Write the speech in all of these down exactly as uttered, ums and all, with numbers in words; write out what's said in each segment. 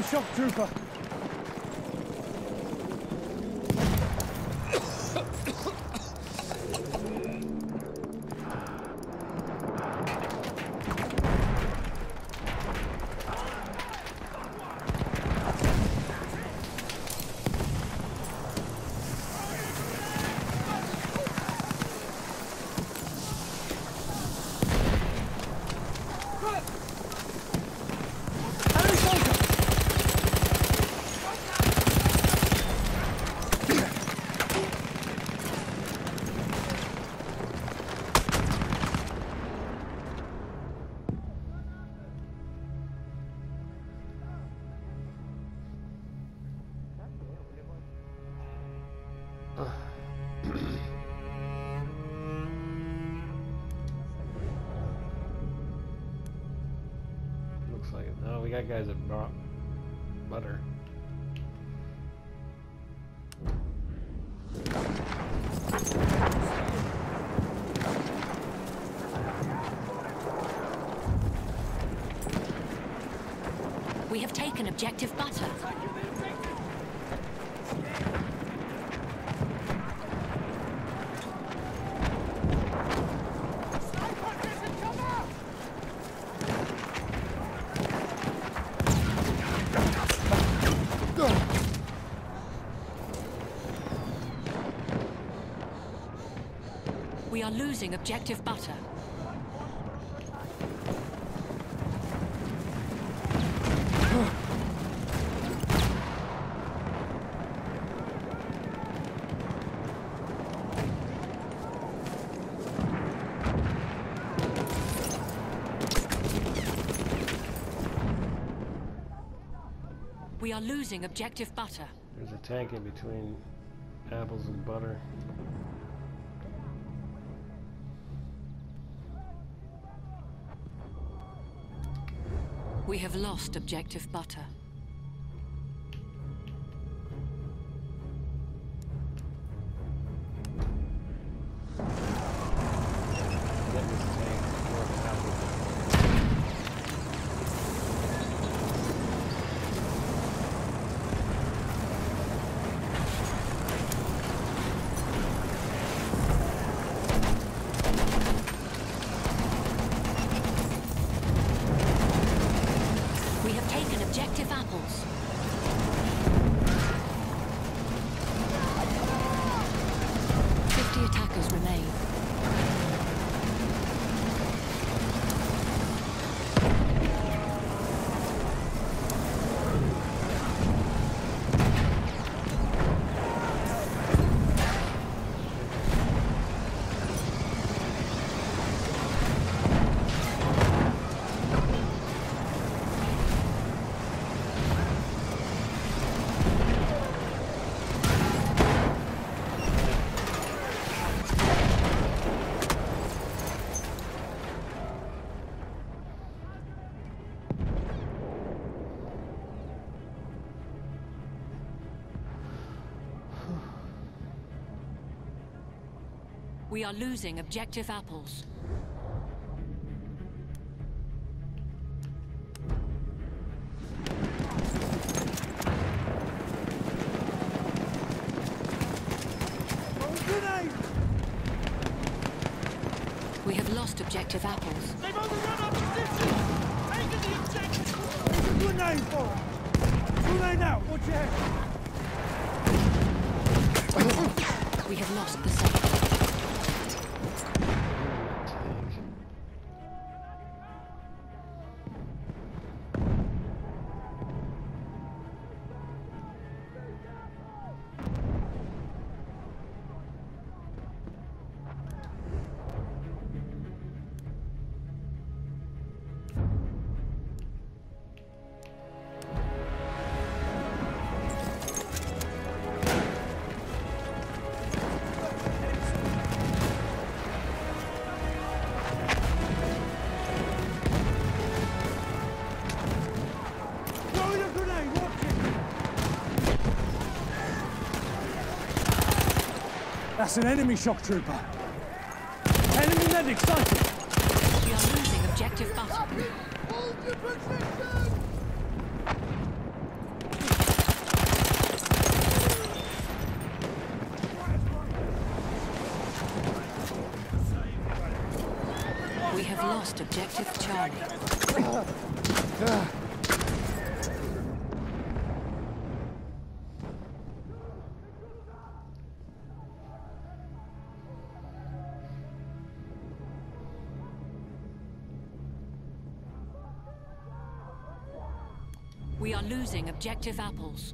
shock trooper. Looks like it. Oh, we got guys that brought butter. We have taken objective butter. We are losing objective butter. We are losing objective butter. There's a tank in between apples and butter. We have lost objective butter. Objective apples. Fifty attackers remain. We are losing objective apples. We have lost objective apples. They've overrun our position! Taking the objective! There's a grenade for them! Grenade out! Watch your head! We have lost the sector. That's an enemy shock trooper. Enemy medic sighted. We are losing objective butter. Hold your position! We have lost objective Charlie. We are losing objective apples.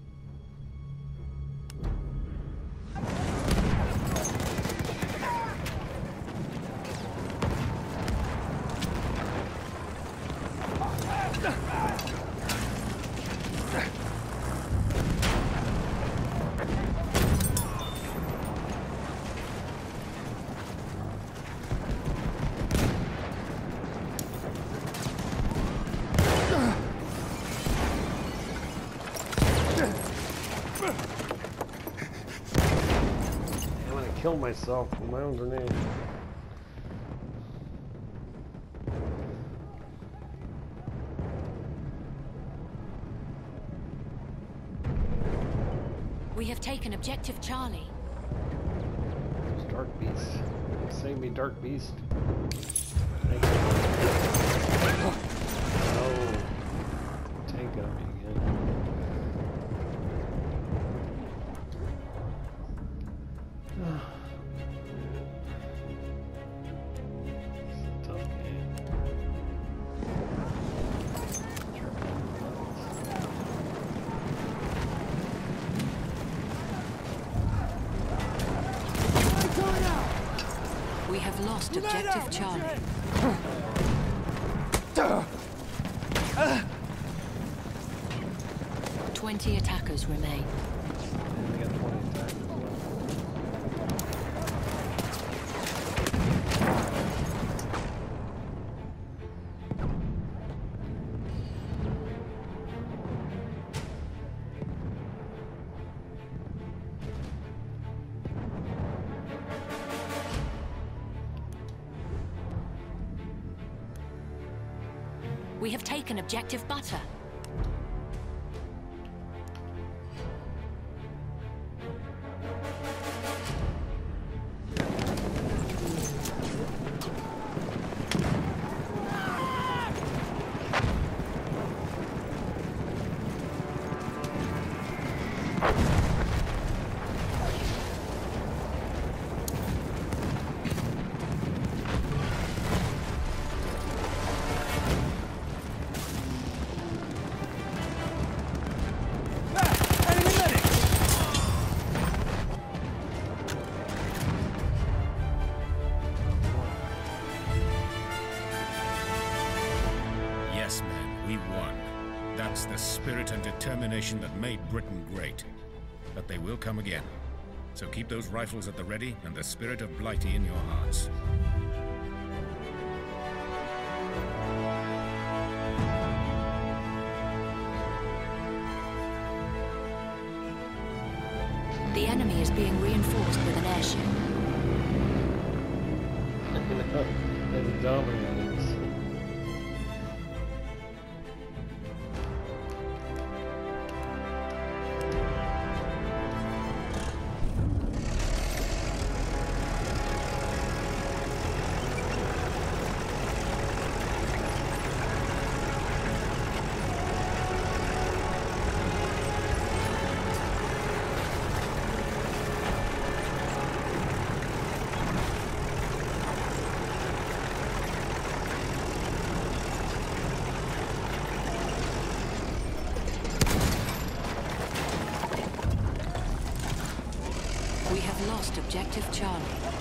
Kill myself with my own grenade. We have taken objective Charlie. It's Dark Beast. Save me, Dark Beast. Oh, tank on me again. We have lost objective Charlie. Twenty attackers remain. We got twenty attackers left. We have taken objective Butter. Yes, men, we won. That's the spirit and determination that made Britain great. But they will come again. So keep those rifles at the ready and the spirit of Blighty in your hearts. The enemy is being reinforced with an airship. That's dominating. We have lost objective Charlie.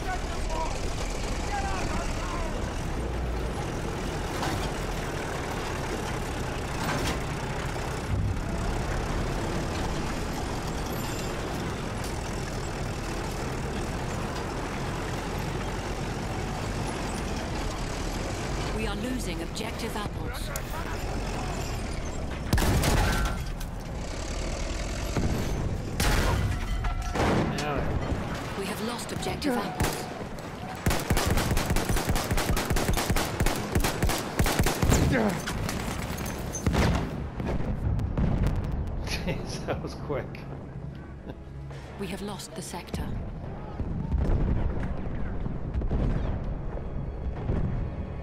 We are losing objective apples. We have lost objective apples. Jeez, that was quick. We have lost the sector.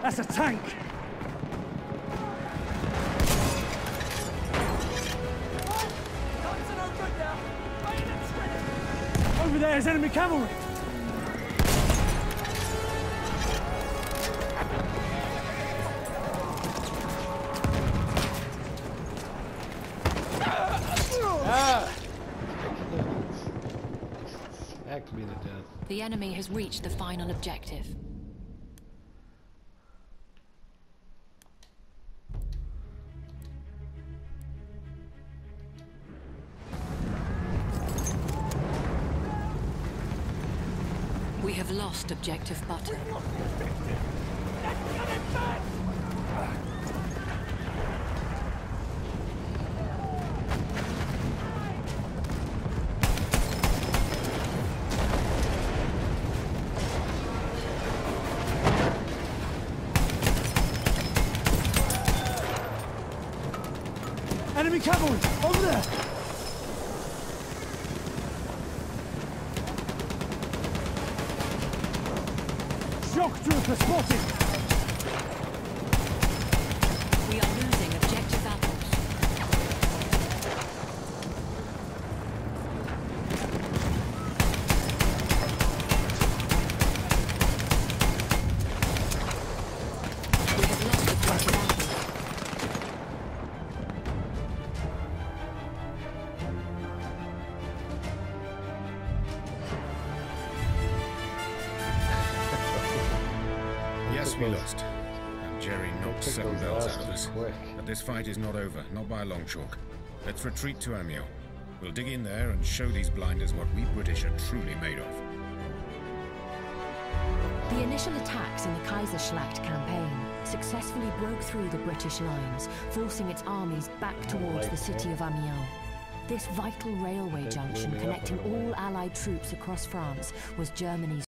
That's a tank! Over there is enemy cavalry! Ah! Smacked me to death. The enemy has reached the final objective. We have lost objective Butter. Enemy cavalry! Over there! Shock trooper spotted! We are losing objective apples. We have lost objective apples. Yes, we lost. And Jerry knocked Took seven those bells last out of too us. quick. But this fight is not over, not by a long chalk. Let's retreat to Amiens. We'll dig in there and show these blinders what we British are truly made of. The initial attacks in the Kaiserschlacht campaign successfully broke through the British lines, forcing its armies back towards the city of Amiens. This vital railway They blew junction me up connecting a little all Allied troops across France was Germany's